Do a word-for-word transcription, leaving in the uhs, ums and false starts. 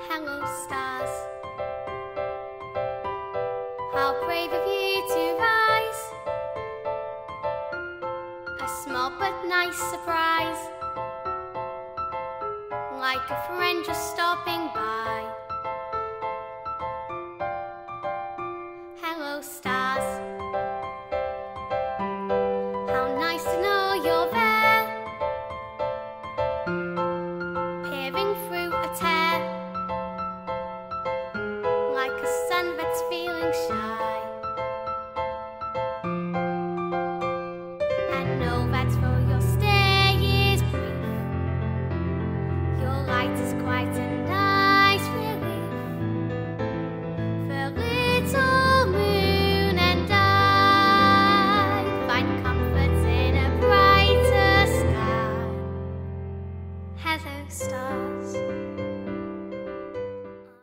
Hello stars, how brave of you to rise. A small but nice surprise, like a friend just stopping by. Hello stars, how nice to know you're there, peering through a tear, like a sun that's feeling shy. And know that though your stay is brief, your light is quite a nice relief. The little moon and I find comfort in a brighter sky. Hello stars.